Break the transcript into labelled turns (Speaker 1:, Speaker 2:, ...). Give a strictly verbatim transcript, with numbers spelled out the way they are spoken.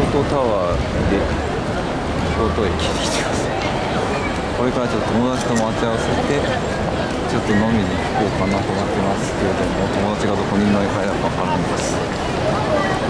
Speaker 1: 東タワーで京都駅に来てます。これからちょっと友達と待ち合わせてちょっと飲みに行こうかなと思ってますけれども、友達がどこにいるのかわからないです。